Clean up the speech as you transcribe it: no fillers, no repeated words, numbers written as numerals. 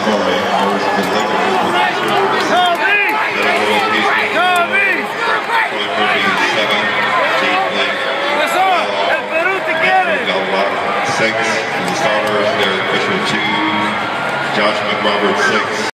Kobe. Knows the Lakers. Kobe! Kobe 7, Jake Blake. Got 6. The starters, Derek Fisher 2, Josh McRoberts 6.